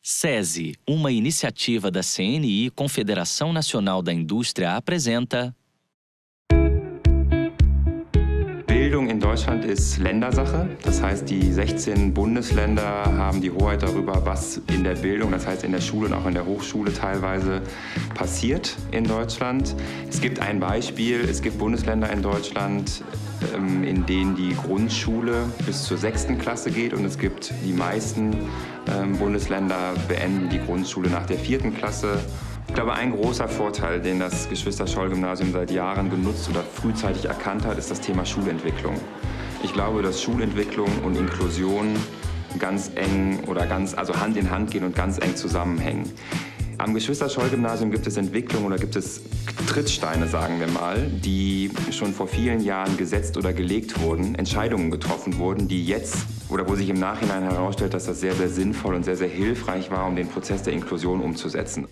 SESI, uma iniciativa da CNI, Confederação Nacional da Indústria, apresenta... Bildung in Deutschland ist Ländersache. Das heißt, die 16 Bundesländer haben die Hoheit darüber, was in der Bildung, das heißt in der Schule und auch in der Hochschule teilweise passiert in Deutschland. Es gibt ein Beispiel, es gibt Bundesländer in Deutschland, in denen die Grundschule bis zur 6. Klasse geht, und es gibt die meisten Bundesländer beenden die Grundschule nach der 4. Klasse. Ich glaube, ein großer Vorteil, den das Geschwister-Scholl-Gymnasium seit Jahren genutzt oder frühzeitig erkannt hat, ist das Thema Schulentwicklung. Ich glaube, dass Schulentwicklung und Inklusion ganz eng oder also Hand in Hand gehen und ganz eng zusammenhängen. Am Geschwister-Scholl-Gymnasium gibt es Entwicklung oder gibt es Trittsteine, sagen wir mal, die schon vor vielen Jahren gesetzt oder gelegt wurden, Entscheidungen getroffen wurden, die jetzt oder wo sich im Nachhinein herausstellt, dass das sehr, sehr sinnvoll und sehr, sehr hilfreich war, um den Prozess der Inklusion umzusetzen.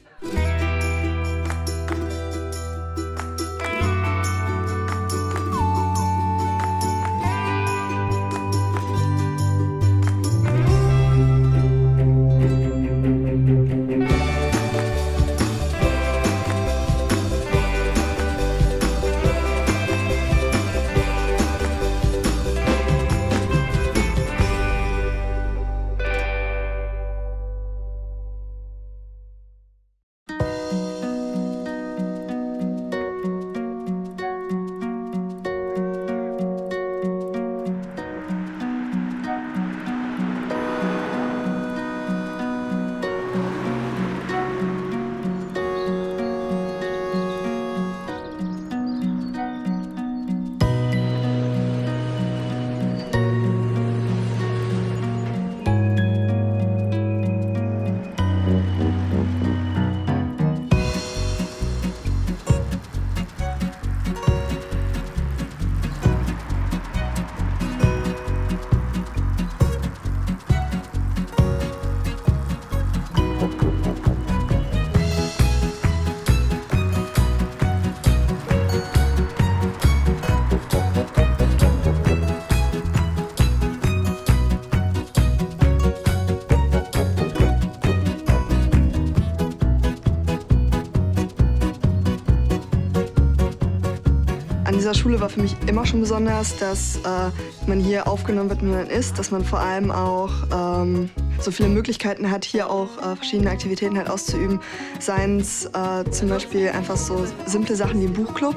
An dieser Schule war für mich immer schon besonders, dass man hier aufgenommen wird, wie man ist, dass man vor allem auch so viele Möglichkeiten hat, hier auch verschiedene Aktivitäten halt auszuüben. Seien es zum Beispiel einfach so simple Sachen wie Buchclub.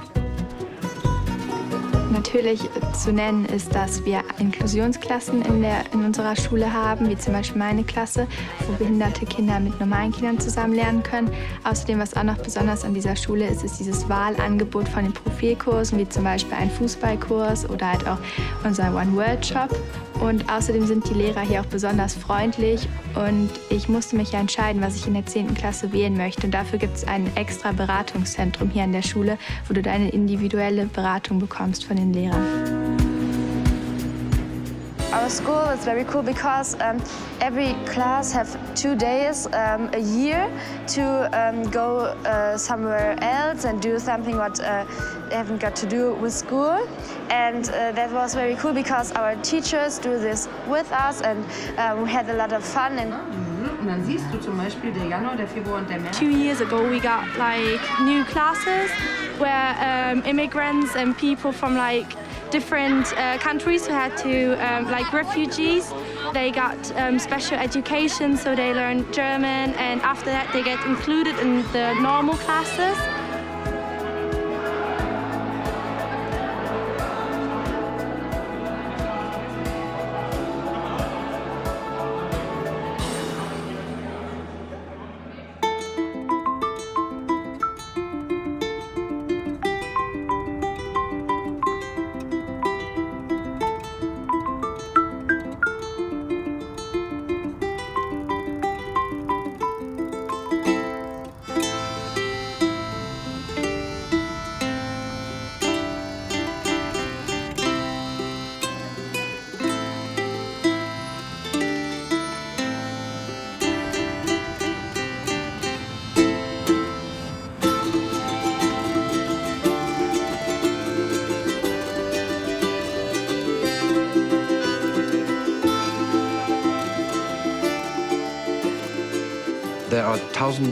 Natürlich zu nennen ist, dass wir Inklusionsklassen in unserer Schule haben, wie zum Beispiel meine Klasse, wo behinderte Kinder mit normalen Kindern zusammen lernen können. Außerdem, was auch noch besonders an dieser Schule ist, ist dieses Wahlangebot von den Profilkursen, wie zum Beispiel ein Fußballkurs oder halt auch unser One-World-Shop. Und außerdem sind die Lehrer hier auch besonders freundlich, und ich musste mich ja entscheiden, was ich in der 10. Klasse wählen möchte. Und dafür gibt es ein extra Beratungszentrum hier an der Schule, wo du deine individuelle Beratung bekommst von den Lehrern. Our school is very cool because every class have 2 days a year to go somewhere else and do something what they haven't got to do with school. And that was very cool because our teachers do this with us, and we had a lot of fun. Und dann siehst du zum Beispiel der Januar, der Februar und der März. 2 years ago we got like new classes where immigrants and people from like different countries who had to, like refugees, they got special education, so they learn German, and after that they get included in the normal classes. There are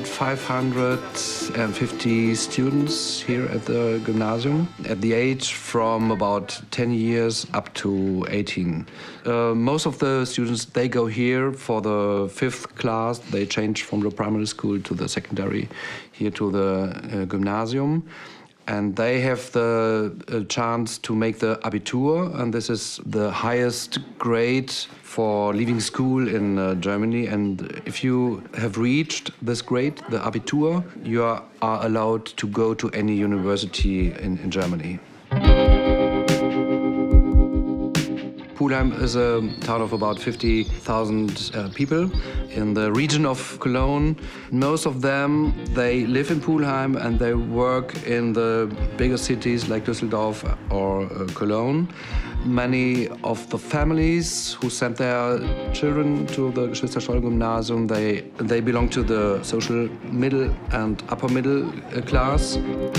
1,550 students here at the gymnasium, at the age from about 10 years up to 18. Most of the students, they go here for the 5th class. They change from the primary school to the secondary, here to the gymnasium. And they have the chance to make the Abitur, and this is the highest grade for leaving school in Germany. And if you have reached this grade, the Abitur, you are allowed to go to any university in Germany. Pulheim is a town of about 50,000 people in the region of Cologne. Most of them, they live in Pulheim and they work in the bigger cities like Düsseldorf or Cologne. Many of the families who send their children to the Geschwister-Scholl-Gymnasium, they belong to the social middle and upper middle class.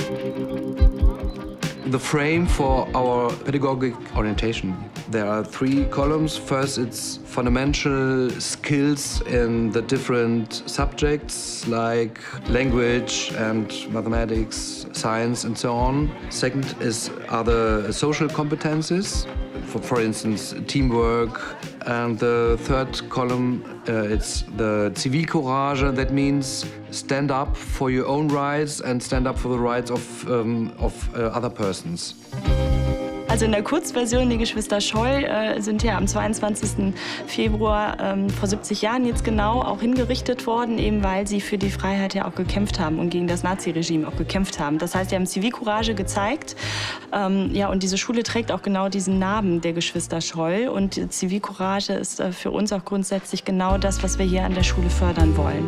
The frame for our pedagogic orientation. There are 3 columns. First, it's fundamental skills in the different subjects like language and mathematics, science, and so on. Second are the social competences, for instance, teamwork. And the third column, it's the Zivilcourage. That means stand up for your own rights and stand up for the rights of other persons. Also in der Kurzversion, die Geschwister Scholl sind ja am 22. Februar vor 70 Jahren jetzt genau auch hingerichtet worden, eben weil sie für die Freiheit ja auch gekämpft haben und gegen das Naziregime auch gekämpft haben. Das heißt, sie haben Zivilcourage gezeigt. Ja, und diese Schule trägt auch genau diesen Namen der Geschwister Scholl. Und Zivilcourage ist für uns auch grundsätzlich genau das, was wir hier an der Schule fördern wollen.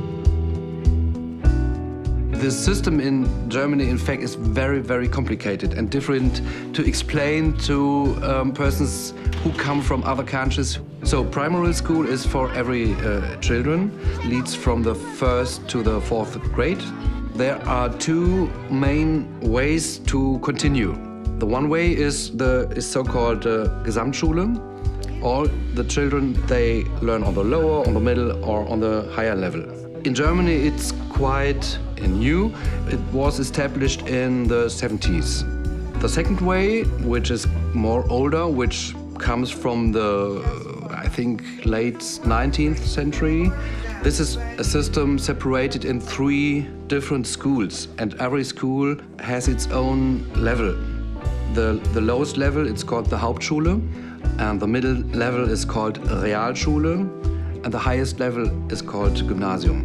The system in Germany, in fact, is very, very complicated and different to explain to persons who come from other countries. So primary school is for every children, leads from the 1st to the 4th grade. There are 2 main ways to continue. The one way is so-called Gesamtschule. All the children, they learn on the lower, on the middle, or on the higher level. In Germany, it's quite new. It was established in the 70s. The second way, which is more older, which comes from the, I think, late 19th century. This is a system separated in 3 different schools, and every school has its own level. The lowest level, it's called the Hauptschule, and the middle level is called Realschule, and the highest level is called Gymnasium.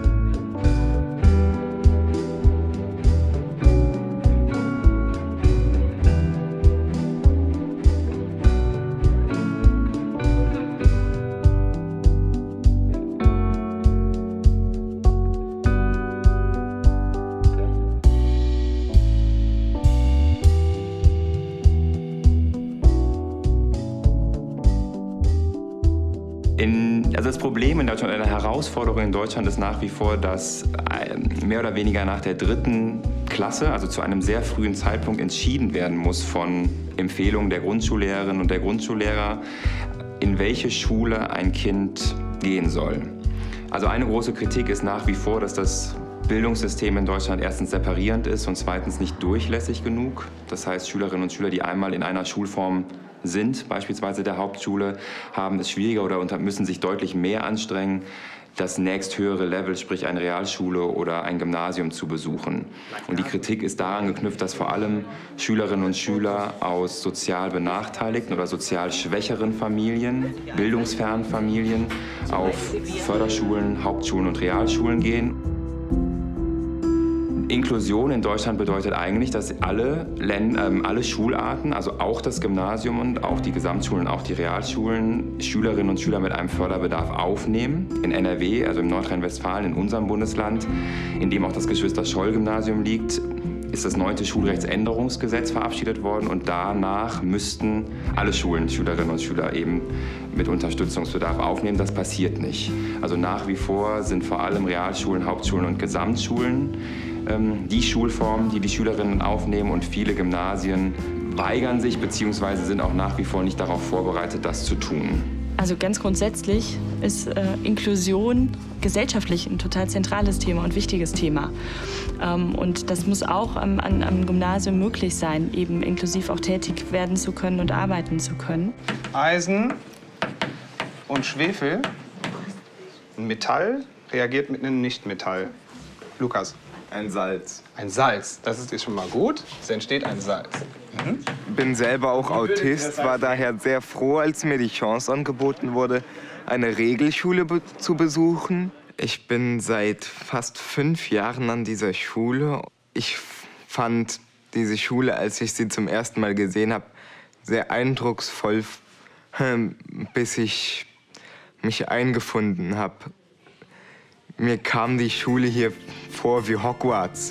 Also das Problem in Deutschland, eine Herausforderung in Deutschland ist nach wie vor, dass mehr oder weniger nach der 3. Klasse, also zu einem sehr frühen Zeitpunkt, entschieden werden muss von Empfehlungen der Grundschullehrerin und der Grundschullehrer, in welche Schule ein Kind gehen soll. Also eine große Kritik ist nach wie vor, dass das Bildungssystem in Deutschland erstens separierend ist und zweitens nicht durchlässig genug. Das heißt, Schülerinnen und Schüler, die einmal in einer Schulform sind, beispielsweise der Hauptschule, haben es schwieriger oder müssen sich deutlich mehr anstrengen, das nächsthöhere Level, sprich eine Realschule oder ein Gymnasium zu besuchen. Und die Kritik ist daran geknüpft, dass vor allem Schülerinnen und Schüler aus sozial benachteiligten oder sozial schwächeren Familien, bildungsfernen Familien auf Förderschulen, Hauptschulen und Realschulen gehen. Inklusion in Deutschland bedeutet eigentlich, dass alle Schularten, also auch das Gymnasium und auch die Gesamtschulen, auch die Realschulen, Schülerinnen und Schüler mit einem Förderbedarf aufnehmen. In NRW, also in Nordrhein-Westfalen, in unserem Bundesland, in dem auch das Geschwister-Scholl-Gymnasium liegt, ist das 9. Schulrechtsänderungsgesetz verabschiedet worden und danach müssten alle Schulen, Schülerinnen und Schüler eben mit Unterstützungsbedarf aufnehmen. Das passiert nicht. Also nach wie vor sind vor allem Realschulen, Hauptschulen und Gesamtschulen die Schulformen, die die Schülerinnen aufnehmen, und viele Gymnasien weigern sich bzw. sind auch nach wie vor nicht darauf vorbereitet, das zu tun. Also ganz grundsätzlich ist Inklusion gesellschaftlich ein total zentrales Thema und wichtiges Thema. Und das muss auch am Gymnasium möglich sein, eben inklusiv auch tätig werden zu können und arbeiten zu können. Eisen und Schwefel. Ein Metall reagiert mit einem Nichtmetall. Lukas. Ein Salz. Ein Salz, das ist schon mal gut. Es entsteht ein Salz. Bin selber auch Autist, war daher sehr froh, als mir die Chance angeboten wurde, eine Regelschule zu besuchen. Ich bin seit fast 5 Jahren an dieser Schule. Ich fand diese Schule, als ich sie zum ersten Mal gesehen habe, sehr eindrucksvoll, bis ich mich eingefunden habe. Mir kam die Schule hier vor wie Hogwarts.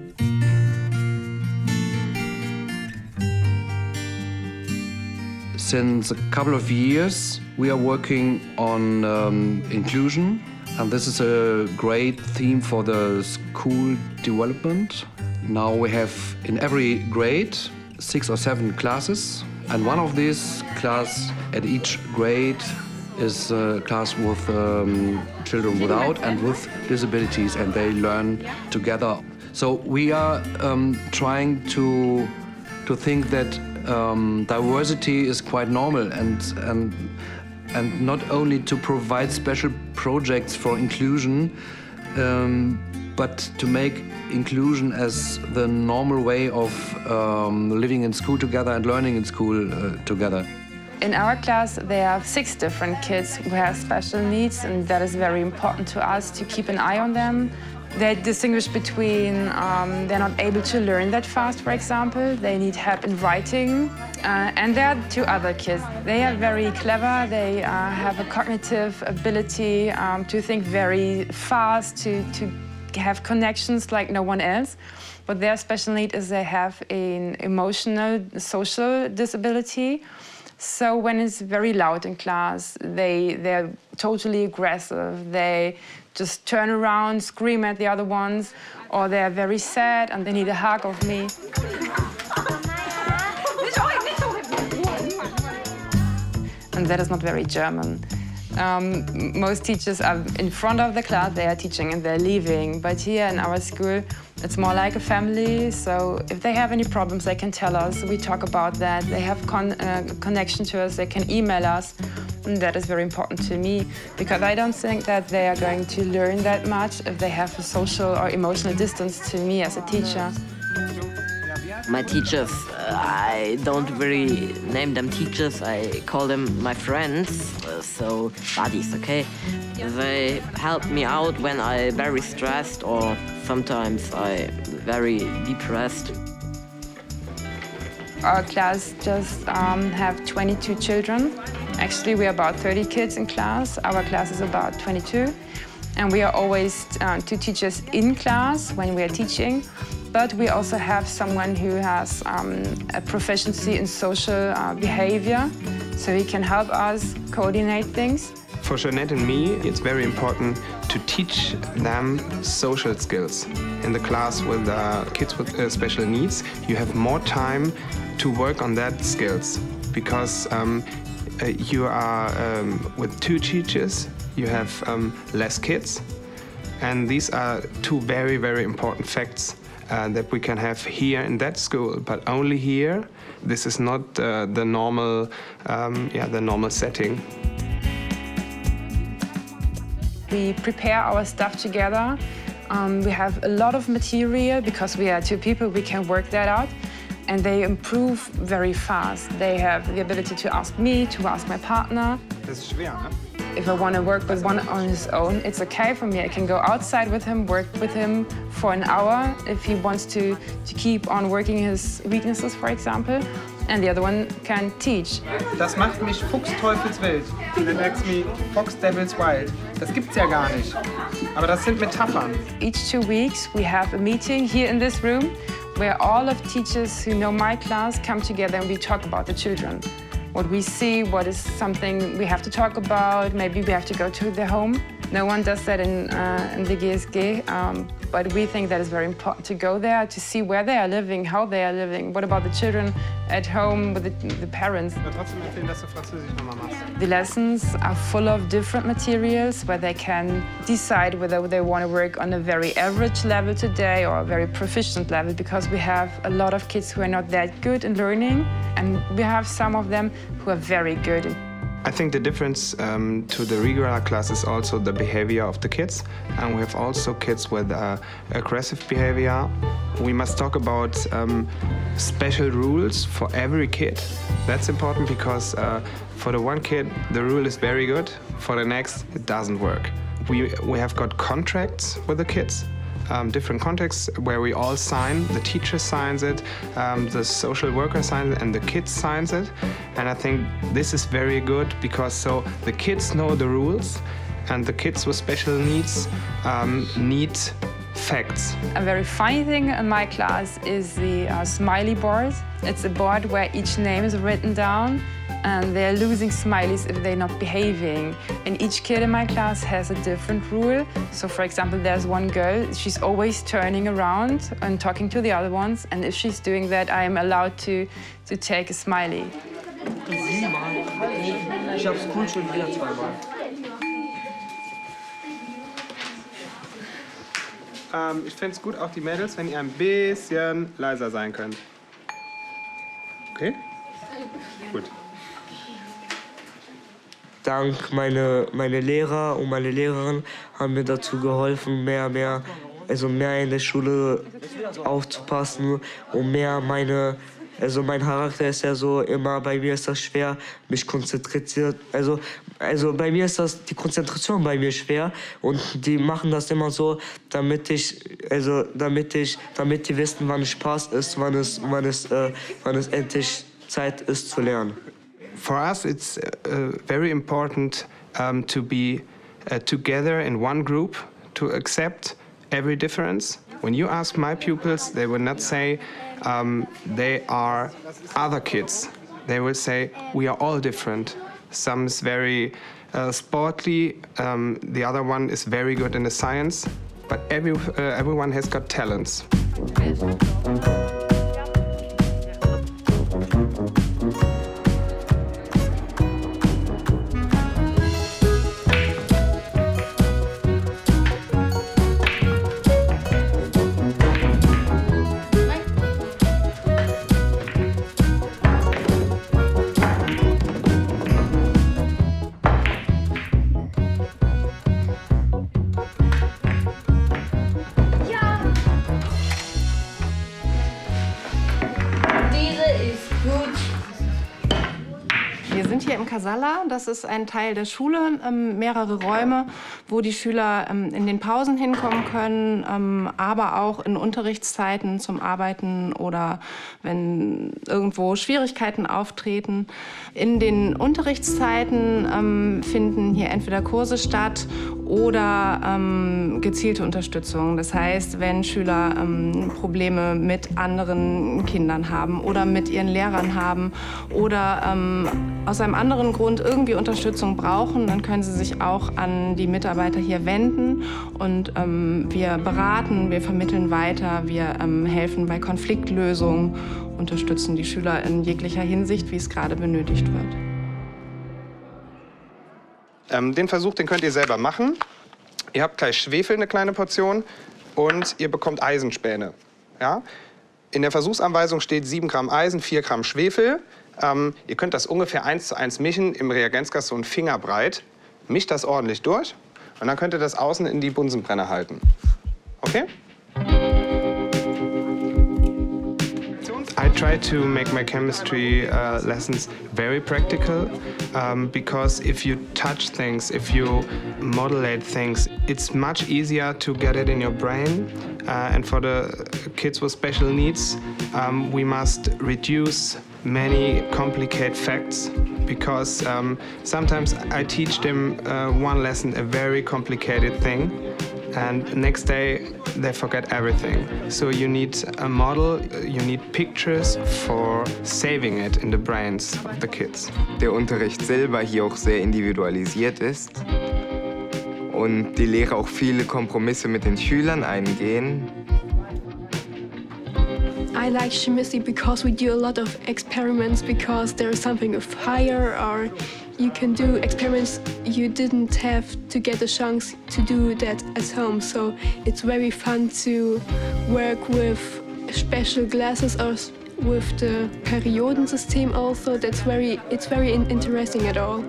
Since a couple of years, we are working on inclusion, and this is a great theme for the school development. Now we have in every grade 6 or 7 classes, and one of these classes at each grade is a class with children without and with disabilities, and they learn together. So we are trying to think that diversity is quite normal, and not only to provide special projects for inclusion, but to make inclusion as the normal way of living in school together and learning in school together. In our class, there are 6 different kids who have special needs, and that is very important to us to keep an eye on them. They distinguish between they're not able to learn that fast, for example. They need help in writing. And there are 2 other kids. They are very clever. They have a cognitive ability to think very fast, to have connections like no one else. But their special need is they have an emotional, social disability. So when it's very loud in class, they're totally aggressive. They just turn around, scream at the other ones, or they're very sad and they need a hug of me. And that is not very German. Most teachers are in front of the class, they are teaching and they're leaving. But here in our school, it's more like a family. So if they have any problems, they can tell us. We talk about that. They have connection to us. They can email us. And that is very important to me, because I don't think that they are going to learn that much if they have a social or emotional distance to me as a teacher. My teachers, I don't really name them teachers, I call them my friends, so buddies, okay? They help me out when I'm very stressed or sometimes I'm very depressed. Our class just have 22 children. Actually, we are about 30 kids in class. Our class is about 22. And we are always 2 teachers in class when we are teaching. But we also have someone who has a proficiency in social behavior, so he can help us coordinate things. For Jeanette and me, it's very important to teach them social skills. In the class with kids with special needs, you have more time to work on that skills, because you are with 2 teachers, you have less kids, and these are 2 very, very important facts that we can have here in that school, but only here. This is not the normal setting. We prepare our stuff together. We have a lot of material because we are 2 people. We can work that out, and they improve very fast. They have the ability to ask me, to ask my partner. Das ist schwer, ne? If I want to work with one on his own, it's okay for me. I can go outside with him, work with him for an hour if he wants to keep on working his weaknesses, for example. And the other one can teach. Das macht mich fuchsteufelswild. That makes me fox devil's wild. Das gibt's ja gar nicht. Aber das sind Metaphern. Each 2 weeks we have a meeting here in this room where all of teachers who know my class come together and we talk about the children. What we see, what is something we have to talk about, maybe we have to go to their home. No one does that in the GSG, but we think that it's very important to go there, to see where they are living, how they are living, what about the children at home with the parents. The lessons are full of different materials where they can decide whether they want to work on a very average level today or a very proficient level, because we have a lot of kids who are not that good in learning, and we have some of them who are very good. I think the difference to the regular class is also the behavior of the kids. And we have also kids with aggressive behavior. We must talk about special rules for every kid. That's important because for the one kid, the rule is very good. For the next, it doesn't work. We have got contracts with the kids. Different contexts where we all sign, the teacher signs it, the social worker signs it, and the kids signs it. And I think this is very good because so the kids know the rules and the kids with special needs need facts. A very funny thing in my class is the smiley board. It's a board where each name is written down, and they're losing smileys if they're not behaving. And each kid in my class has a different rule. So for example, there's one girl, she's always turning around and talking to the other ones. And if she's doing that, I am allowed to take a smiley. Ich fände es gut, auch die Mädels, wenn ihr ein bisschen leiser sein könnt. Okay? Gut. Dank meine Lehrer und meine Lehrerin haben mir dazu geholfen, mehr in der Schule aufzupassen und mein Charakter ist ja so immer, bei mir ist das schwer, mich konzentriert, also bei mir ist die Konzentration bei mir schwer und die machen das immer so, damit die wissen, wann es Spaß ist, wann es endlich Zeit ist zu lernen. For us, it's very important to be together in one group, to accept every difference. When you ask my pupils, they will not say they are other kids. They will say, we are all different. Some is very sportly, the other one is very good in the science, but everyone has got talents. Casalla, das ist ein Teil der Schule, mehrere Räume, wo die Schüler in den Pausen hinkommen können, aber auch in Unterrichtszeiten zum Arbeiten oder wenn irgendwo Schwierigkeiten auftreten. In den Unterrichtszeiten finden hier entweder Kurse statt oder gezielte Unterstützung. Das heißt, wenn Schüler Probleme mit anderen Kindern haben oder mit ihren Lehrern haben oder aus einem anderen Grund irgendwie Unterstützung brauchen, dann können sie sich auch an die Mitarbeiter hier wenden und wir beraten, wir vermitteln weiter, wir helfen bei Konfliktlösungen, unterstützen die Schüler in jeglicher Hinsicht, wie es gerade benötigt wird. Den Versuch, den könnt ihr selber machen. Ihr habt gleich Schwefel, eine kleine Portion, und ihr bekommt Eisenspäne. Ja? In der Versuchsanweisung steht 7 Gramm Eisen, 4 Gramm Schwefel. Ihr könnt das ungefähr 1:1 mischen, im Reagenzglas so ein Fingerbreit. Mischt das ordentlich durch und dann könnt ihr das außen in die Bunsenbrenner halten. Okay? I try to make my chemistry lessons very practical because if you touch things, if you modulate things, it's much easier to get it in your brain. And for the kids with special needs, we must reduce many complicated facts because sometimes I teach them one lesson, a very complicated thing, and next day they forget everything. So you need a model, you need pictures for saving it in the brains of the kids. Der Unterricht selber hier auch sehr individualisiert ist und die Lehrer auch viele Kompromisse mit den Schülern eingehen. I like chemistry because we do a lot of experiments, because there's something of fire, or you can do experiments you didn't have to get a chance to do that at home. So it's very fun to work with special glasses or with the Periodensystem also. It's very interesting at all.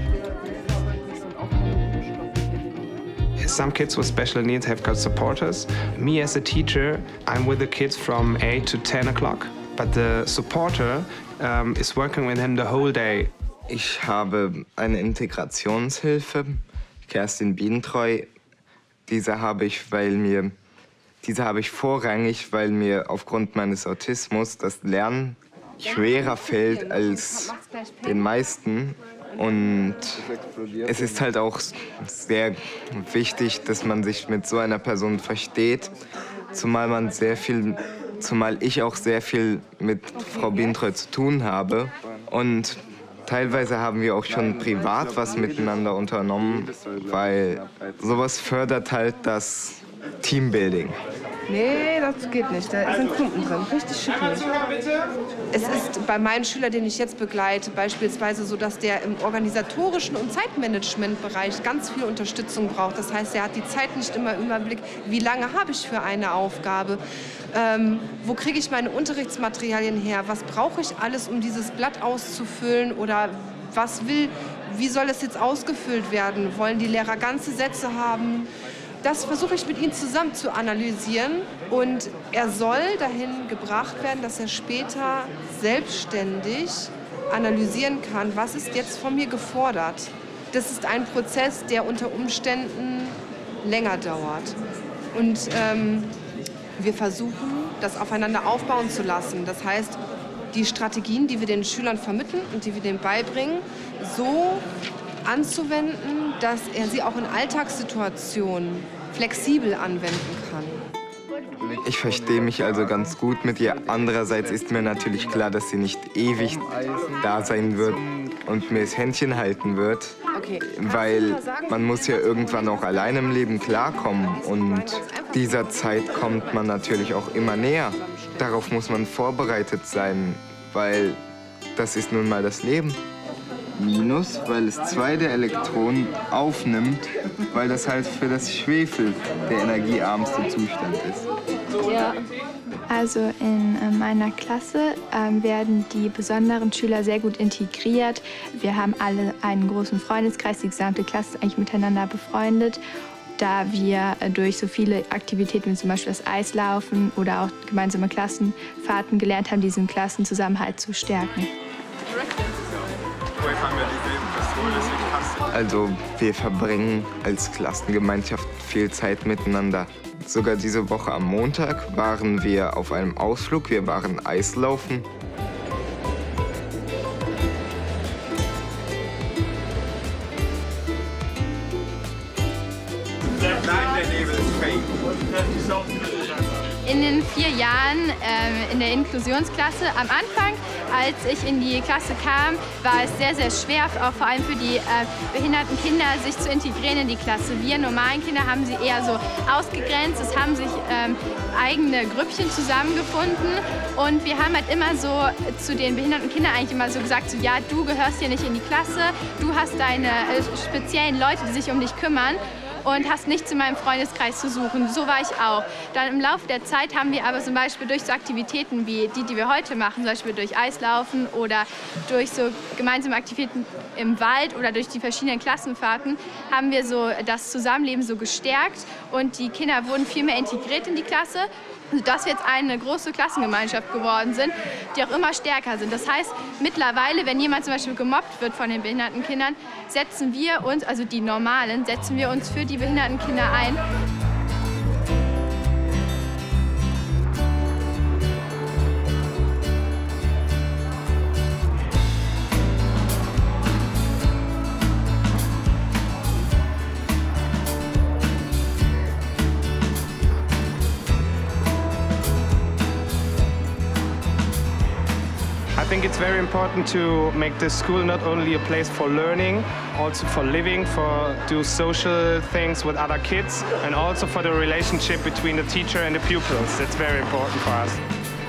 Some kids with special needs have got supporters. Me as a teacher, I'm with the kids from 8 to 10 o'clock. But the supporter is working with him the whole day. Ich habe eine Integrationshilfe, Kerstin Bienentreu. Diese habe ich vorrangig, weil mir aufgrund meines Autismus das Lernen schwerer fällt als den meisten. Und es ist halt auch sehr wichtig, dass man sich mit so einer Person versteht, zumal ich auch sehr viel mit Frau Bienentreu zu tun habe. Und teilweise haben wir auch schon privat was miteinander unternommen, weil sowas fördert halt das Teambuilding. Nee, das geht nicht. Da sind Klumpen drin. Richtig schicklich. Es ist bei meinen Schülern, den ich jetzt begleite, beispielsweise so, dass der im organisatorischen und Zeitmanagementbereich ganz viel Unterstützung braucht. Das heißt, er hat die Zeit nicht immer im Überblick, wie lange habe ich für eine Aufgabe, wo kriege ich meine Unterrichtsmaterialien her, was brauche ich alles, um dieses Blatt auszufüllen oder wie soll es jetzt ausgefüllt werden? Wollen die Lehrer ganze Sätze haben? Das versuche ich mit ihm zusammen zu analysieren und er soll dahin gebracht werden, dass er später selbstständig analysieren kann, was ist jetzt von mir gefordert. Das ist ein Prozess, der unter Umständen länger dauert. Und wir versuchen, das aufeinander aufbauen zu lassen. Das heißt, die Strategien, die wir den Schülern vermitteln und die wir denen beibringen, so anzuwenden, dass er sie auch in Alltagssituationen flexibel anwenden kann. Ich verstehe mich also ganz gut mit ihr. Andererseits ist mir natürlich klar, dass sie nicht ewig da sein wird und mir das Händchen halten wird. Okay. Weil man muss ja irgendwann auch allein im Leben klarkommen. Und dieser Zeit kommt man natürlich auch immer näher. Darauf muss man vorbereitet sein, weil das ist nun mal das Leben. Minus, weil es 2 der Elektronen aufnimmt, weil das halt für das Schwefel der energiearmste Zustand ist. Ja. Also in meiner Klasse werden die besonderen Schüler sehr gut integriert. Wir haben alle einen großen Freundeskreis, die gesamte Klasse ist eigentlich miteinander befreundet. Da wir durch so viele Aktivitäten wie zum Beispiel das Eislaufen oder auch gemeinsame Klassenfahrten gelernt haben, diesen Klassenzusammenhalt zu stärken. Also wir verbringen als Klassengemeinschaft viel Zeit miteinander. Sogar diese Woche am Montag waren wir auf einem Ausflug, wir waren Eislaufen. In den 4 Jahren in der Inklusionsklasse, am Anfang, als ich in die Klasse kam, war es sehr, sehr schwer, auch vor allem für die behinderten Kinder, sich zu integrieren in die Klasse. Wir normalen Kinder haben sie eher so ausgegrenzt, es haben sich eigene Grüppchen zusammengefunden und wir haben halt immer so zu den behinderten Kindern eigentlich immer so gesagt, so, ja, du gehörst hier nicht in die Klasse, du hast deine speziellen Leute, die sich um dich kümmern. Und hast nichts in meinem Freundeskreis zu suchen. So war ich auch. Dann im Laufe der Zeit haben wir aber zum Beispiel durch so Aktivitäten wie die wir heute machen, zum Beispiel durch Eislaufen oder durch so gemeinsame Aktivitäten im Wald oder durch die verschiedenen Klassenfahrten, haben wir so das Zusammenleben so gestärkt und die Kinder wurden viel mehr integriert in die Klasse, sodass wir jetzt eine große Klassengemeinschaft geworden sind, die auch immer stärker sind. Das heißt, mittlerweile, wenn jemand zum Beispiel gemobbt wird von den behinderten Kindern, setzen wir uns, also die Normalen, setzen wir uns für die behinderten Kinder ein. I think it's very important to make the school not only a place for learning, also for living, for do social things with other kids, and also for the relationship between the teacher and the pupils. That's very important for us.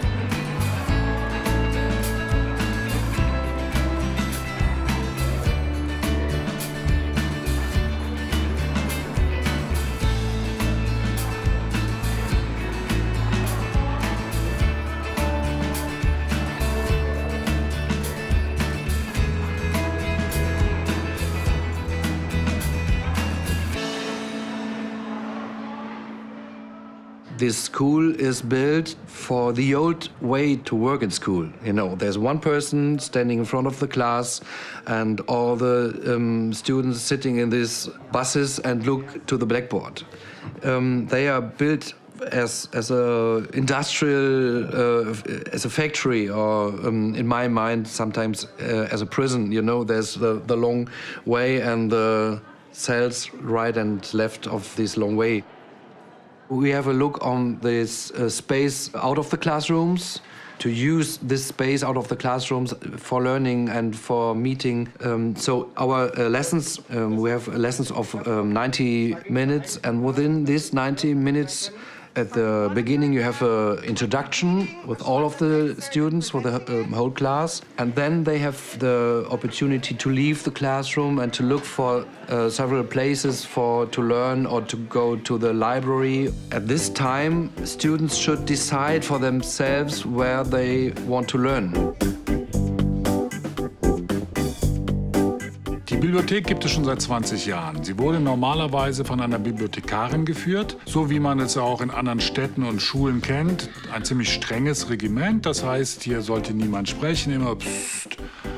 This school is built for the old way to work in school. You know, there's one person standing in front of the class and all the students sitting in these buses and look to the blackboard. They are built as a industrial, as a factory, or in my mind sometimes as a prison. You know, there's the long way and the cells right and left of this long way. We have a look on this space out of the classrooms, to use this space out of the classrooms for learning and for meeting. So our lessons, we have lessons of 90 minutes, and within these 90 minutes, at the beginning you have an introduction with all of the students for the whole class, and then they have the opportunity to leave the classroom and to look for several places to learn or to go to the library. At this time, students should decide for themselves where they want to learn. Die Bibliothek gibt es schon seit 20 Jahren. Sie wurde normalerweise von einer Bibliothekarin geführt, so wie man es auch in anderen Städten und Schulen kennt. Ein ziemlich strenges Regiment, das heißt, hier sollte niemand sprechen, immer Psst.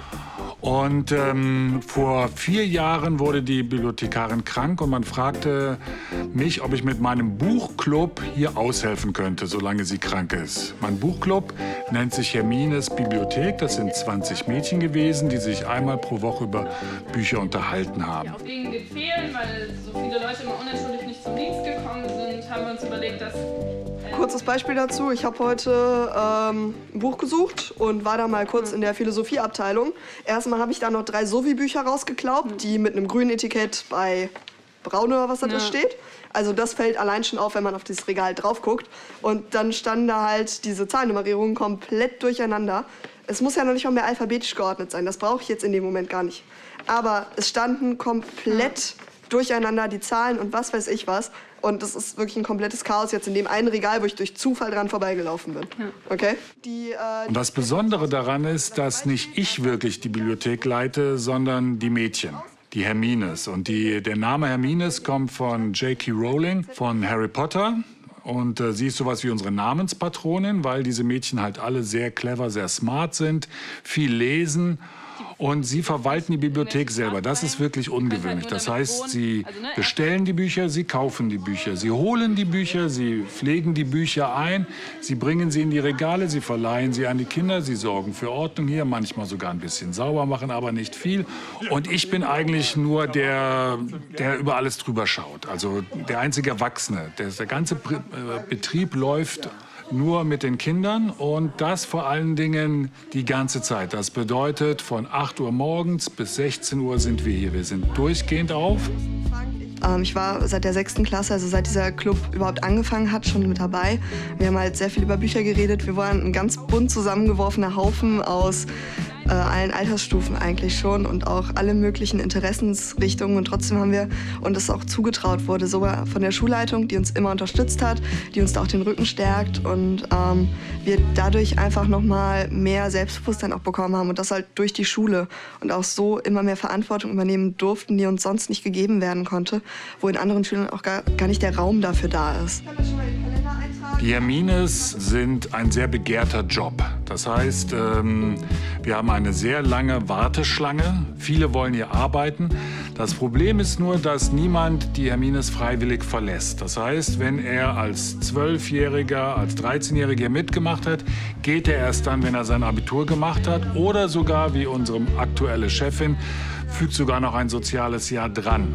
Und vor 4 Jahren wurde die Bibliothekarin krank und man fragte mich, ob ich mit meinem Buchclub hier aushelfen könnte, solange sie krank ist. Mein Buchclub nennt sich Hermines Bibliothek. Das sind 20 Mädchen gewesen, die sich einmal pro Woche über Bücher unterhalten haben. Wegen den Ferien, weil so viele Leute immer unentschuldigt nicht zum Dienst gekommen sind, haben wir uns überlegt, dass... Kurzes Beispiel dazu. Ich habe heute ein Buch gesucht und war da mal kurz in der Philosophieabteilung. Erstmal habe ich da noch 3 Sovi-Bücher rausgeklaubt, die mit einem grünen Etikett bei braun oder was da steht. Also das fällt allein schon auf, wenn man auf dieses Regal drauf guckt. Und dann standen da halt diese Zahlennummerierungen komplett durcheinander. Es muss ja noch nicht mal mehr alphabetisch geordnet sein. Das brauche ich jetzt in dem Moment gar nicht. Aber es standen komplett durcheinander die Zahlen und was weiß ich was. Und das ist wirklich ein komplettes Chaos jetzt in dem einen Regal, wo ich durch Zufall dran vorbeigelaufen bin. Okay? Und das Besondere daran ist, dass nicht ich wirklich die Bibliothek leite, sondern die Mädchen, die Hermines. Und der Name Hermines kommt von J.K. Rowling, von Harry Potter. Und sie ist sowas wie unsere Namenspatronin, weil diese Mädchen halt alle sehr clever, sehr smart sind, viel lesen. Und sie verwalten die Bibliothek selber. Das ist wirklich ungewöhnlich. Das heißt, sie bestellen die Bücher, sie kaufen die Bücher, sie holen die Bücher, sie pflegen die Bücher ein, sie bringen sie in die Regale, sie verleihen sie an die Kinder, sie sorgen für Ordnung hier, manchmal sogar ein bisschen sauber machen, aber nicht viel. Und ich bin eigentlich nur der über alles drüber schaut. Also der einzige Erwachsene. Der ganze Betrieb läuft nur mit den Kindern und das vor allen Dingen die ganze Zeit. Das bedeutet, von 8 Uhr morgens bis 16 Uhr sind wir hier. Wir sind durchgehend auf. Ich war seit der 6. Klasse, also seit dieser Club überhaupt angefangen hat, schon mit dabei. Wir haben halt sehr viel über Bücher geredet. Wir waren ein ganz bunt zusammengeworfener Haufen aus allen Altersstufen eigentlich schon und auch alle möglichen Interessensrichtungen. Und trotzdem haben wir uns das auch zugetraut wurde, sogar von der Schulleitung, die uns immer unterstützt hat, die uns da auch den Rücken stärkt und wir dadurch einfach noch mal mehr Selbstbewusstsein auch bekommen haben und das halt durch die Schule und auch so immer mehr Verantwortung übernehmen durften, die uns sonst nicht gegeben werden konnte, wo in anderen Schulen auch gar nicht der Raum dafür da ist. Die Hermines sind ein sehr begehrter Job. Das heißt, wir haben eine sehr lange Warteschlange. Viele wollen hier arbeiten. Das Problem ist nur, dass niemand die Hermines freiwillig verlässt. Das heißt, wenn er als 12-Jähriger, als 13-Jähriger hier mitgemacht hat, geht er erst dann, wenn er sein Abitur gemacht hat. Oder sogar, wie unsere aktuelle Chefin, fügt sogar noch ein soziales Jahr dran.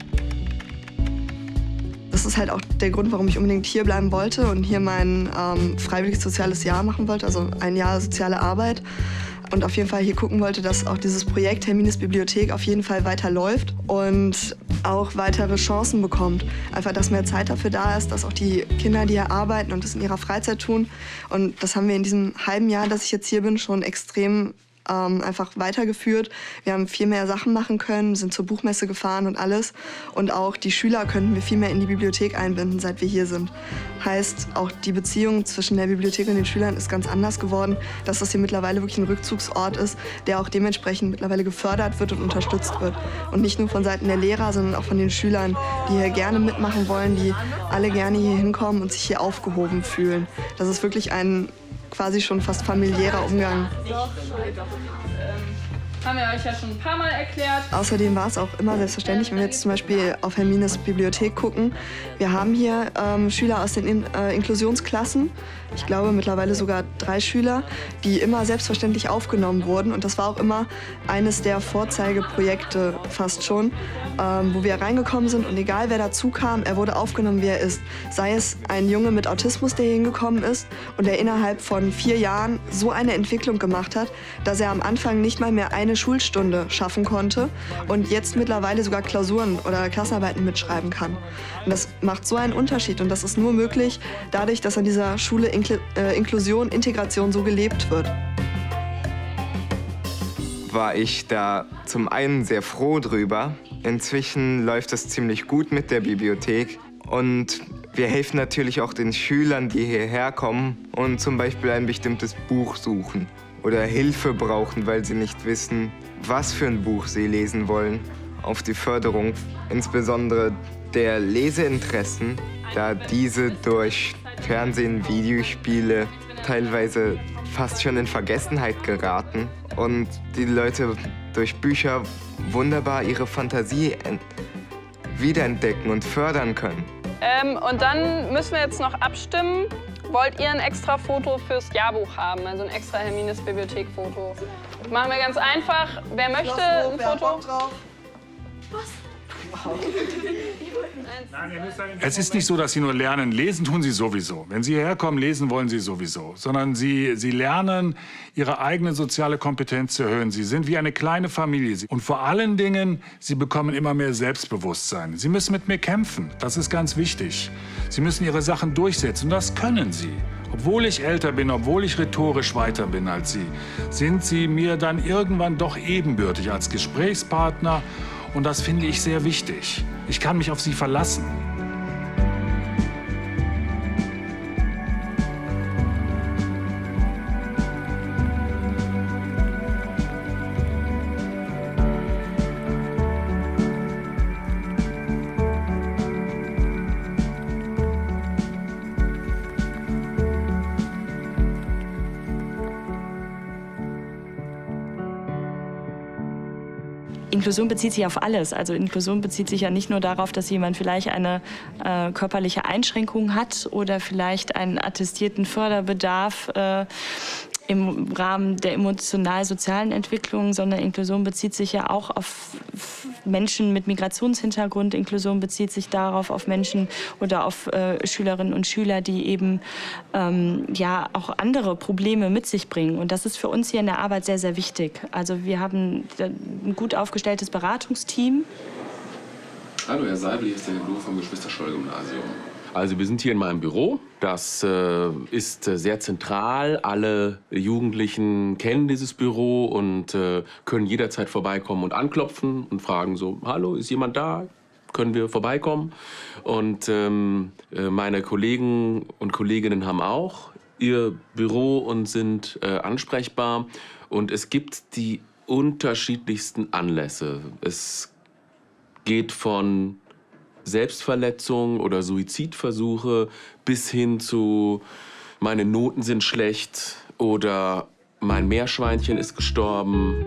Das ist halt auch der Grund, warum ich unbedingt hier bleiben wollte und hier mein freiwilliges soziales Jahr machen wollte, also ein Jahr soziale Arbeit. und auf jeden Fall hier gucken wollte, dass auch dieses Projekt Hermines Bibliothek auf jeden Fall weiterläuft und auch weitere Chancen bekommt. Einfach, dass mehr Zeit dafür da ist, dass auch die Kinder, die hier arbeiten und das in ihrer Freizeit tun. Und das haben wir in diesem halben Jahr, dass ich jetzt hier bin, schon extrem einfach weitergeführt. Wir haben viel mehr Sachen machen können, sind zur Buchmesse gefahren und alles. Und auch die Schüler könnten wir viel mehr in die Bibliothek einbinden, seit wir hier sind. Heißt, auch die Beziehung zwischen der Bibliothek und den Schülern ist ganz anders geworden, dass das hier mittlerweile wirklich ein Rückzugsort ist, der auch dementsprechend mittlerweile gefördert wird und unterstützt wird. Und nicht nur von Seiten der Lehrer, sondern auch von den Schülern, die hier gerne mitmachen wollen, die alle gerne hier hinkommen und sich hier aufgehoben fühlen. Das ist wirklich ein quasi schon fast familiärer Umgang. Haben wir euch ja schon ein paar Mal erklärt. Außerdem war es auch immer selbstverständlich, wenn wir jetzt zum Beispiel auf Hermines Bibliothek gucken. Wir haben hier Schüler aus den Inklusionsklassen, ich glaube mittlerweile sogar 3 Schüler, die immer selbstverständlich aufgenommen wurden. Und das war auch immer eines der Vorzeigeprojekte fast schon, wo wir reingekommen sind und egal wer dazu kam, er wurde aufgenommen, wie er ist. Sei es ein Junge mit Autismus, der hier hingekommen ist und der innerhalb von 4 Jahren so eine Entwicklung gemacht hat, dass er am Anfang nicht mal mehr eine Schulstunde schaffen konnte und jetzt mittlerweile sogar Klausuren oder Klassenarbeiten mitschreiben kann. Und das macht so einen Unterschied und das ist nur möglich dadurch, dass an dieser Schule Inklusion, Integration so gelebt wird. War ich da zum einen sehr froh drüber. Inzwischen läuft es ziemlich gut mit der Bibliothek und wir helfen natürlich auch den Schülern, die hierher kommen und zum Beispiel ein bestimmtes Buch suchen oder Hilfe brauchen, weil sie nicht wissen, was für ein Buch sie lesen wollen, auf die Förderung insbesondere der Leseinteressen, da diese durch Fernsehen, Videospiele teilweise fast schon in Vergessenheit geraten und die Leute durch Bücher wunderbar ihre Fantasie wiederentdecken und fördern können. Und dann müssen wir jetzt noch abstimmen. Wollt ihr ein extra Foto fürs Jahrbuch haben, also ein extra Hermines Bibliothek-Foto? Machen wir ganz einfach. Wer möchte ein Foto? Es ist nicht so, dass Sie nur lernen. Lesen tun Sie sowieso. Wenn Sie hierher kommen, lesen wollen Sie sowieso. Sondern Sie lernen, Ihre eigene soziale Kompetenz zu erhöhen. Sie sind wie eine kleine Familie. Und vor allen Dingen, Sie bekommen immer mehr Selbstbewusstsein. Sie müssen mit mir kämpfen. Das ist ganz wichtig. Sie müssen Ihre Sachen durchsetzen. Und das können Sie. Obwohl ich älter bin, obwohl ich rhetorisch weiter bin als Sie, sind Sie mir dann irgendwann doch ebenbürtig als Gesprächspartner. Und das finde ich sehr wichtig. Ich kann mich auf Sie verlassen. Inklusion bezieht sich auf alles. Also Inklusion bezieht sich ja nicht nur darauf, dass jemand vielleicht eine körperliche Einschränkung hat oder vielleicht einen attestierten Förderbedarf im Rahmen der emotional-sozialen Entwicklung, sondern Inklusion bezieht sich ja auch auf Menschen mit Migrationshintergrund. Inklusion bezieht sich darauf, auf Menschen oder auf Schülerinnen und Schüler, die eben ja auch andere Probleme mit sich bringen. Und das ist für uns hier in der Arbeit sehr, sehr wichtig. Also wir haben ein gut aufgestelltes Beratungsteam. Hallo, Herr Seibel, hier ist der Herr Blum vom Geschwister-Scholl-Gymnasium. Also wir sind hier in meinem Büro. Das ist sehr zentral. Alle Jugendlichen kennen dieses Büro und können jederzeit vorbeikommen und anklopfen und fragen so, hallo, ist jemand da? Können wir vorbeikommen? Und meine Kollegen und Kolleginnen haben auch ihr Büro und sind ansprechbar. Und es gibt die unterschiedlichsten Anlässe. Es geht von Selbstverletzung oder Suizidversuche bis hin zu meine Noten sind schlecht oder mein Meerschweinchen ist gestorben.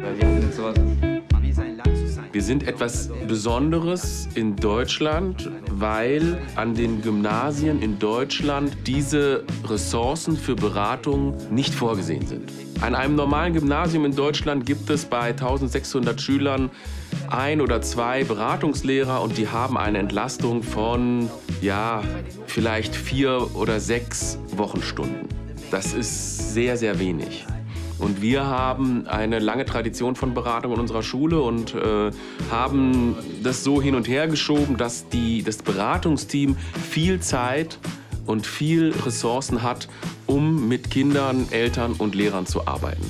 Wir sind etwas Besonderes in Deutschland, weil an den Gymnasien in Deutschland diese Ressourcen für Beratung nicht vorgesehen sind. An einem normalen Gymnasium in Deutschland gibt es bei 1600 Schülern 1 oder 2 Beratungslehrer und die haben eine Entlastung von, ja, vielleicht 4 oder 6 Wochenstunden. Das ist sehr, sehr wenig. Und wir haben eine lange Tradition von Beratung in unserer Schule und haben das so hin und her geschoben, dass das Beratungsteam viel Zeit und viel Ressourcen hat, um mit Kindern, Eltern und Lehrern zu arbeiten.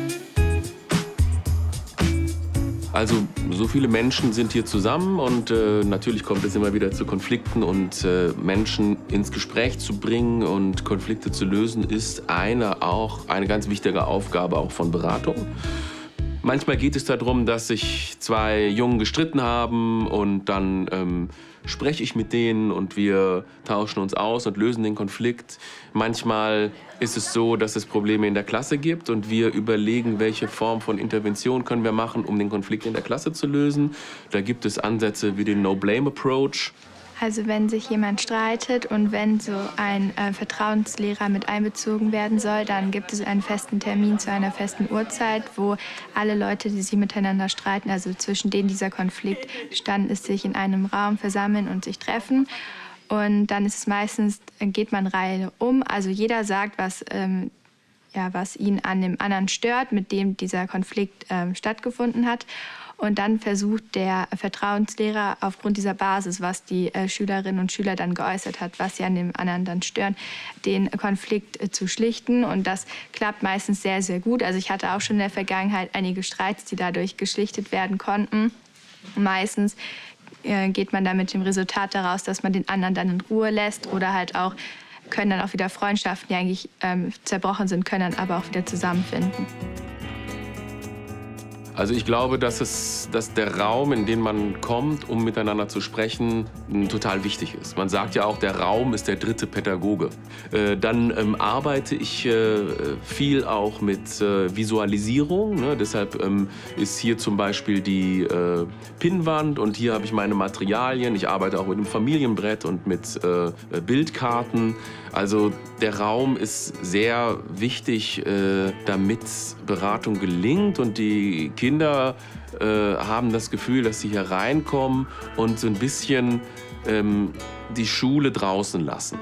Also so viele Menschen sind hier zusammen und natürlich kommt es immer wieder zu Konflikten und Menschen ins Gespräch zu bringen und Konflikte zu lösen, ist eine ganz wichtige Aufgabe auch von Beratung. Manchmal geht es darum, dass sich zwei Jungen gestritten haben und dann spreche ich mit denen und wir tauschen uns aus und lösen den Konflikt. Manchmal ist es so, dass es Probleme in der Klasse gibt und wir überlegen, welche Form von Intervention können wir machen, um den Konflikt in der Klasse zu lösen. Da gibt es Ansätze wie den No-Blame-Approach. Also wenn sich jemand streitet und wenn so ein Vertrauenslehrer mit einbezogen werden soll, dann gibt es einen festen Termin zu einer festen Uhrzeit, wo alle Leute, die sich miteinander streiten, also zwischen denen dieser Konflikt stand, ist, sich in einem Raum versammeln und sich treffen. Und dann ist es meistens, geht man Reihe um, also jeder sagt, was ihn an dem anderen stört, mit dem dieser Konflikt stattgefunden hat. Und dann versucht der Vertrauenslehrer aufgrund dieser Basis, was die Schülerinnen und Schüler dann geäußert hat, was sie an dem anderen dann stören, den Konflikt zu schlichten. Und das klappt meistens sehr, sehr gut. Also ich hatte auch schon in der Vergangenheit einige Streits, die dadurch geschlichtet werden konnten. Meistens geht man dann mit dem Resultat daraus, dass man den anderen dann in Ruhe lässt oder halt auch können dann auch wieder Freundschaften, die eigentlich zerbrochen sind, können dann aber auch wieder zusammenfinden. Also ich glaube, dass der Raum, in den man kommt, um miteinander zu sprechen, total wichtig ist. Man sagt ja auch, der Raum ist der dritte Pädagoge. Dann arbeite ich viel auch mit Visualisierung. Ne? Deshalb ist hier zum Beispiel die Pinnwand und hier habe ich meine Materialien. Ich arbeite auch mit einem Familienbrett und mit Bildkarten. Also der Raum ist sehr wichtig, damit Beratung gelingt und die Kinder haben das Gefühl, dass sie hier reinkommen und so ein bisschen die Schule draußen lassen.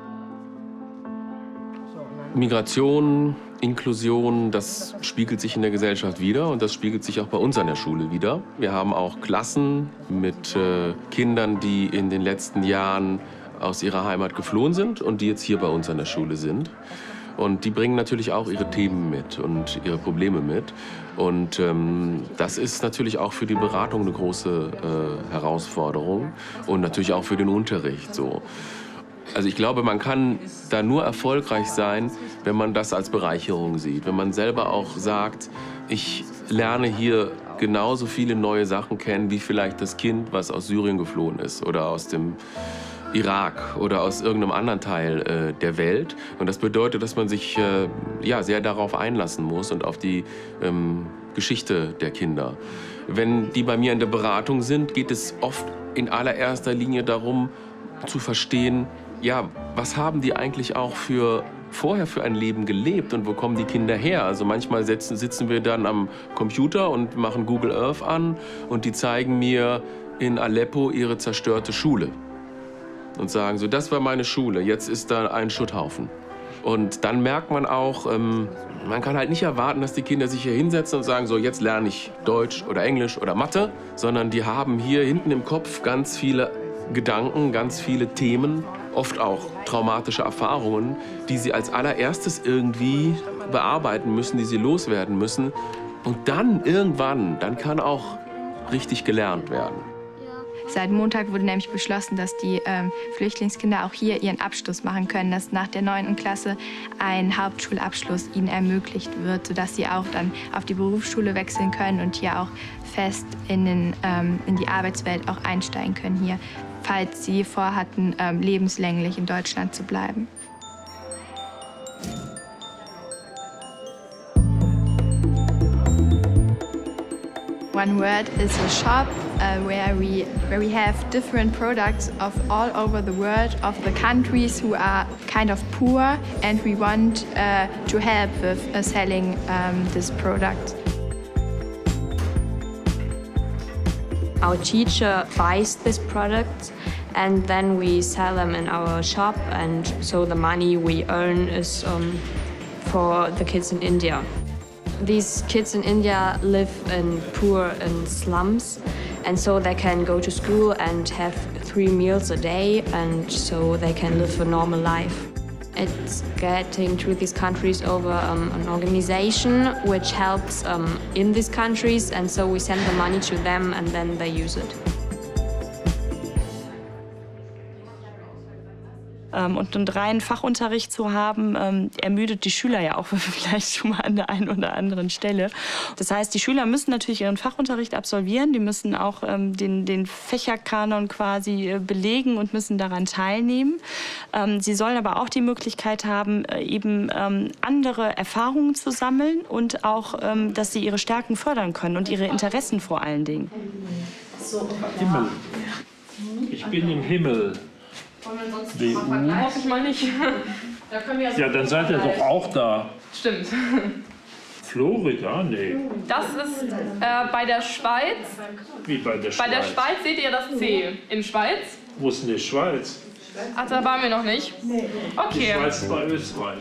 Migration, Inklusion, das spiegelt sich in der Gesellschaft wider und das spiegelt sich auch bei uns an der Schule wider. Wir haben auch Klassen mit Kindern, die in den letzten Jahren aus ihrer Heimat geflohen sind und die jetzt hier bei uns an der Schule sind. Und die bringen natürlich auch ihre Themen mit und ihre Probleme mit. Und das ist natürlich auch für die Beratung eine große Herausforderung und natürlich auch für den Unterricht so. Also ich glaube, man kann da nur erfolgreich sein, wenn man das als Bereicherung sieht. Wenn man selber auch sagt, ich lerne hier genauso viele neue Sachen kennen, wie vielleicht das Kind, was aus Syrien geflohen ist oder aus dem Irak oder aus irgendeinem anderen Teil der Welt. Und das bedeutet, dass man sich sehr darauf einlassen muss und auf die Geschichte der Kinder. Wenn die bei mir in der Beratung sind, geht es oft in allererster Linie darum, zu verstehen, ja, was haben die eigentlich auch vorher für ein Leben gelebt und wo kommen die Kinder her? Also manchmal sitzen wir dann am Computer und machen Google Earth an und die zeigen mir in Aleppo ihre zerstörte Schule. Und sagen so, das war meine Schule, jetzt ist da ein Schutthaufen. Und dann merkt man auch, man kann halt nicht erwarten, dass die Kinder sich hier hinsetzen und sagen, so jetzt lerne ich Deutsch oder Englisch oder Mathe, sondern die haben hier hinten im Kopf ganz viele Gedanken, ganz viele Themen, oft auch traumatische Erfahrungen, die sie als allererstes irgendwie bearbeiten müssen, die sie loswerden müssen. Und dann irgendwann, dann kann auch richtig gelernt werden. Seit Montag wurde nämlich beschlossen, dass die Flüchtlingskinder auch hier ihren Abschluss machen können, dass nach der 9. Klasse ein Hauptschulabschluss ihnen ermöglicht wird, sodass sie auch dann auf die Berufsschule wechseln können und hier auch fest in die Arbeitswelt auch einsteigen können hier, falls sie vorhatten, lebenslänglich in Deutschland zu bleiben. One Word is a shop where we have different products of all over the world, of the countries who are kind of poor, and we want to help with selling this product. Our teacher buys this product and then we sell them in our shop, and so the money we earn is for the kids in India. These kids in India live in poor and slums, and so they can go to school and have 3 meals a day, and so they can live a normal life. It's getting to these countries over an organization which helps in these countries, and so we send the money to them and then they use it. Und einen reinen Fachunterricht zu haben, ermüdet die Schüler ja auch vielleicht schon mal an der einen oder anderen Stelle. Das heißt, die Schüler müssen natürlich ihren Fachunterricht absolvieren, die müssen auch den Fächerkanon quasi belegen und müssen daran teilnehmen. Sie sollen aber auch die Möglichkeit haben, eben andere Erfahrungen zu sammeln und auch, dass sie ihre Stärken fördern können und ihre Interessen vor allen Dingen. Himmel. Ich bin im Himmel. WU. Hoffe ich mal nicht. Ja, dann seid ihr doch auch da. Stimmt. Florida? Nee. Das ist bei der Schweiz. Wie bei der Schweiz? Bei der Schweiz seht ihr das C. In Schweiz? Wo ist denn die Schweiz? Ach, da waren wir noch nicht. Okay. Die Schweiz ist bei Österreich.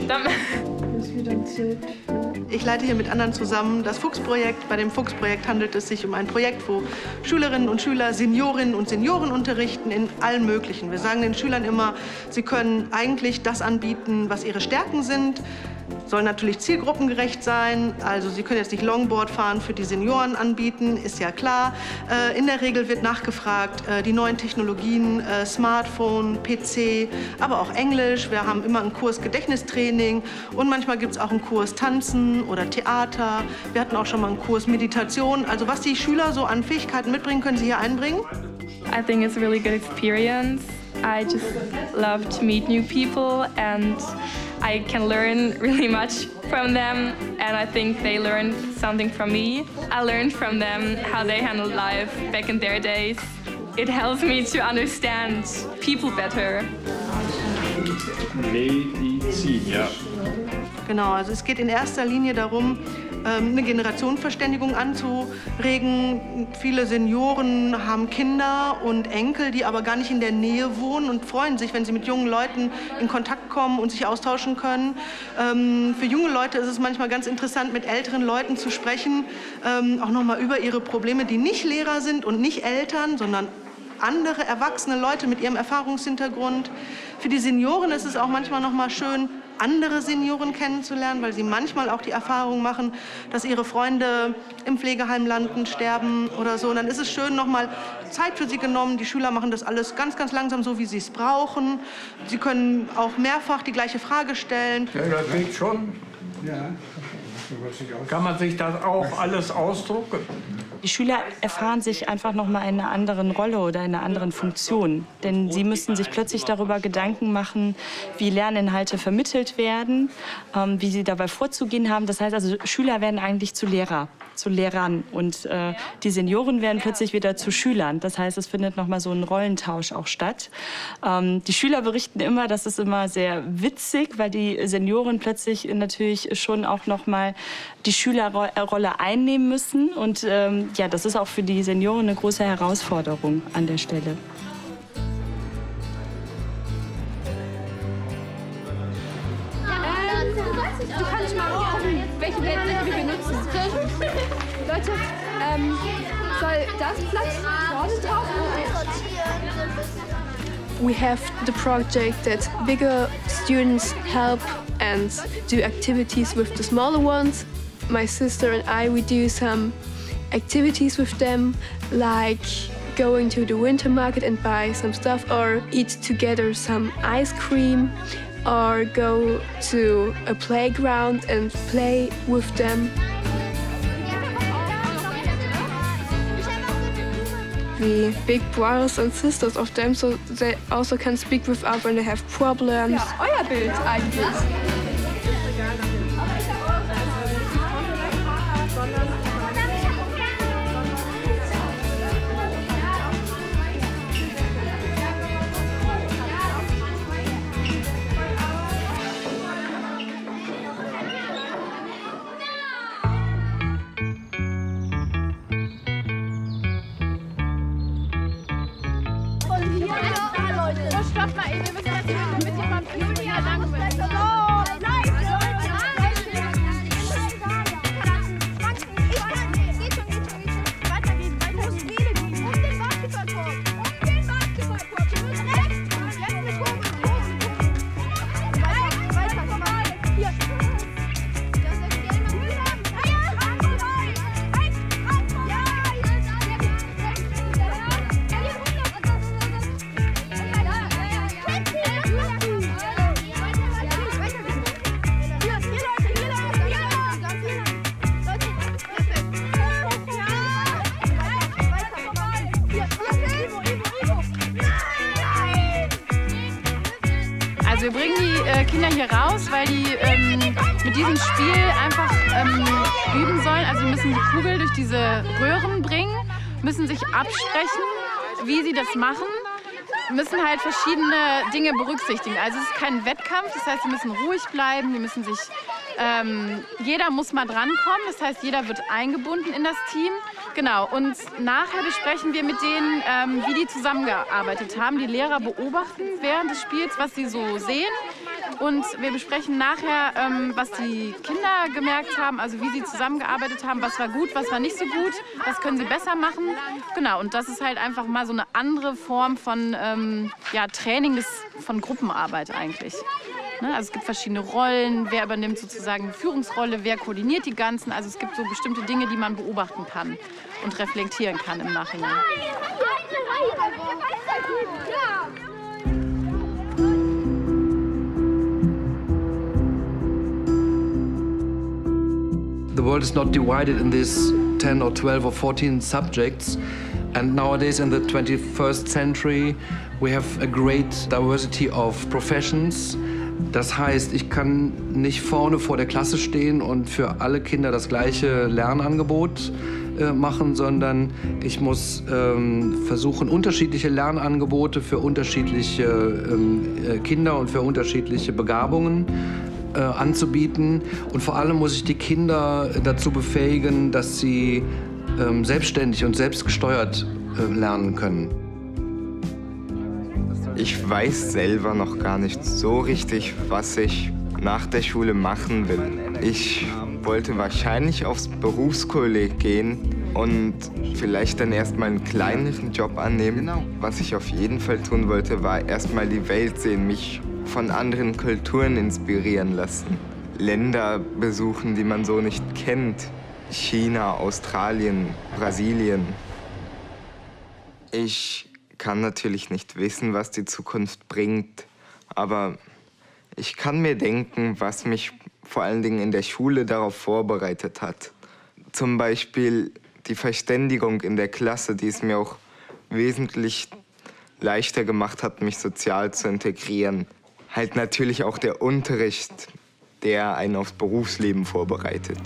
Ich leite hier mit anderen zusammen das Fuchs-Projekt. Bei dem Fuchs-Projekt handelt es sich um ein Projekt, wo Schülerinnen und Schüler Seniorinnen und Senioren unterrichten in allen möglichen. Wir sagen den Schülern immer, sie können eigentlich das anbieten, was ihre Stärken sind. Soll natürlich zielgruppengerecht sein. Also Sie können jetzt nicht Longboard fahren für die Senioren anbieten, ist ja klar. In der Regel wird nachgefragt, die neuen Technologien, Smartphone, PC, aber auch Englisch. Wir haben immer einen Kurs Gedächtnistraining und manchmal gibt es auch einen Kurs Tanzen oder Theater. Wir hatten auch schon mal einen Kurs Meditation. Also was die Schüler so an Fähigkeiten mitbringen, können sie hier einbringen. I think it's a really good experience. I just love to meet new people and I can learn really much from them, and I think they learn something from me. I learned from them how they handled life back in their days. It helps me to understand people better. Medizin, ja. Genau, also es geht in erster Linie darum, eine Generationenverständigung anzuregen. Viele Senioren haben Kinder und Enkel, die aber gar nicht in der Nähe wohnen und freuen sich, wenn sie mit jungen Leuten in Kontakt kommen und sich austauschen können. Für junge Leute ist es manchmal ganz interessant, mit älteren Leuten zu sprechen, auch nochmal über ihre Probleme, die nicht Lehrer sind und nicht Eltern, sondern andere erwachsene Leute mit ihrem Erfahrungshintergrund. Für die Senioren ist es auch manchmal noch mal schön, andere Senioren kennenzulernen, weil sie manchmal auch die Erfahrung machen, dass ihre Freunde im Pflegeheim landen, sterben oder so. Und dann ist es schön, noch mal Zeit für sie genommen. Die Schüler machen das alles ganz, ganz langsam, so wie sie es brauchen. Sie können auch mehrfach die gleiche Frage stellen. Ja, das geht schon. Ja. Kann man sich das auch alles ausdrucken? Die Schüler erfahren sich einfach noch mal in einer anderen Rolle oder in einer anderen Funktion. Denn sie müssen sich plötzlich darüber Gedanken machen, wie Lerninhalte vermittelt werden, wie sie dabei vorzugehen haben. Das heißt also, Schüler werden eigentlich zu Lehrern und die Senioren werden plötzlich wieder zu Schülern. Das heißt, es findet noch mal so ein Rollentausch auch statt. Die Schüler berichten immer, das ist immer sehr witzig, weil die Senioren plötzlich natürlich schon auch noch mal die Schülerrolle einnehmen müssen. Und ja, das ist auch für die Senioren eine große Herausforderung an der Stelle. Du kannst mal gucken, welche Blätter wir benutzen. Leute, soll das Platz vorne drauf? We have the project that bigger students help and do activities with the smaller ones. My sister and I, we do some activities with them, like going to the winter market and buy some stuff, or eat together some ice cream, or go to a playground and play with them. We big brothers and sisters of them, so they also can speak with us when they have problems. Ja, euer Bild eigentlich. Stopp mal, wir müssen das mit jemandem. Julia, danke. Also wir bringen die Kinder hier raus, weil die mit diesem Spiel einfach üben sollen. Also sie müssen die Kugel durch diese Röhren bringen, müssen sich absprechen, wie sie das machen, müssen halt verschiedene Dinge berücksichtigen. Also es ist kein Wettkampf, das heißt, sie müssen ruhig bleiben, die müssen sich, jeder muss mal drankommen, das heißt, jeder wird eingebunden in das Team. Genau, und nachher besprechen wir mit denen, wie die zusammengearbeitet haben. Die Lehrer beobachten während des Spiels, was sie so sehen. Und wir besprechen nachher, was die Kinder gemerkt haben, also wie sie zusammengearbeitet haben, was war gut, was war nicht so gut, was können sie besser machen. Genau, und das ist halt einfach mal so eine andere Form von Training von Gruppenarbeit eigentlich. Ne? Also es gibt verschiedene Rollen, wer übernimmt sozusagen die Führungsrolle, wer koordiniert die ganzen. Also es gibt so bestimmte Dinge, die man beobachten kann und reflektieren kann im Nachhinein. The world is not divided in these 10 or 12 or 14 subjects. And nowadays, in the 21st century, we have a great diversity of professions. Das heißt, ich kann nicht vorne vor der Klasse stehen und für alle Kinder das gleiche Lernangebot machen, sondern ich muss versuchen, unterschiedliche Lernangebote für unterschiedliche Kinder und für unterschiedliche Begabungen anzubieten. Und vor allem muss ich die Kinder dazu befähigen, dass sie selbstständig und selbstgesteuert lernen können. Ich weiß selber noch gar nicht so richtig, was ich nach der Schule machen will. Ich wollte wahrscheinlich aufs Berufskolleg gehen und vielleicht dann erstmal einen kleineren Job annehmen. Was ich auf jeden Fall tun wollte, war erstmal die Welt sehen, mich von anderen Kulturen inspirieren lassen. Länder besuchen, die man so nicht kennt. China, Australien, Brasilien. Ich kann natürlich nicht wissen, was die Zukunft bringt, aber ich kann mir denken, was mich vor allen Dingen in der Schule darauf vorbereitet hat. Zum Beispiel die Verständigung in der Klasse, die es mir auch wesentlich leichter gemacht hat, mich sozial zu integrieren. Halt natürlich auch der Unterricht, der einen aufs Berufsleben vorbereitet.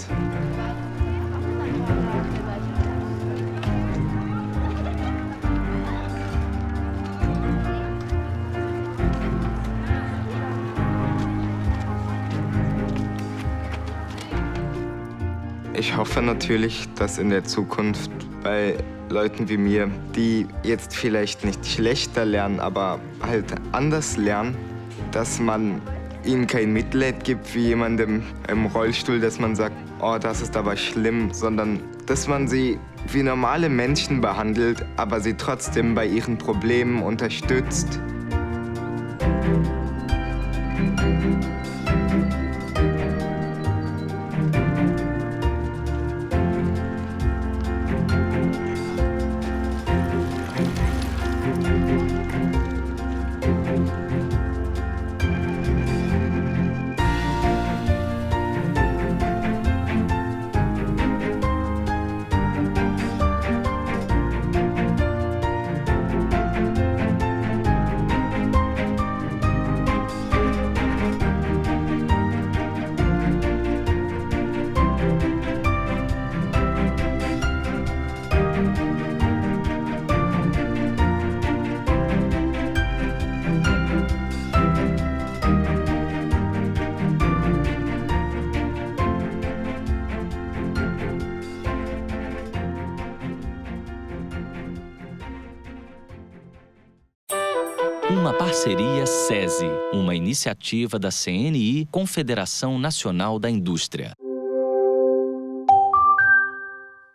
Ich hoffe natürlich, dass in der Zukunft bei Leuten wie mir, die jetzt vielleicht nicht schlechter lernen, aber halt anders lernen, dass man ihnen kein Mitleid gibt wie jemandem im Rollstuhl, dass man sagt, oh, das ist aber schlimm, sondern dass man sie wie normale Menschen behandelt, aber sie trotzdem bei ihren Problemen unterstützt. Uma parceria SESI, uma iniciativa da CNI, Confederação Nacional da Indústria.